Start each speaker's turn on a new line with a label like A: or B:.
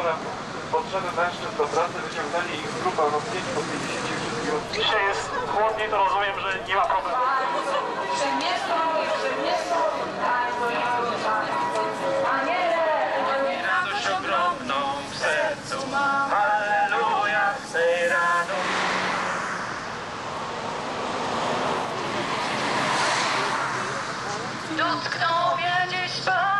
A: wieczorem potrzeby mężczyzn do pracy, wyciągnęli ich z grupa rozpięć po 50 wszystkich.
B: Dzisiaj jest chłodniej, to rozumiem, że nie ma problemu.
C: Radość ogromną w sercu mam, halleluja, chcę rano. Dotknął mnie dziś Pan.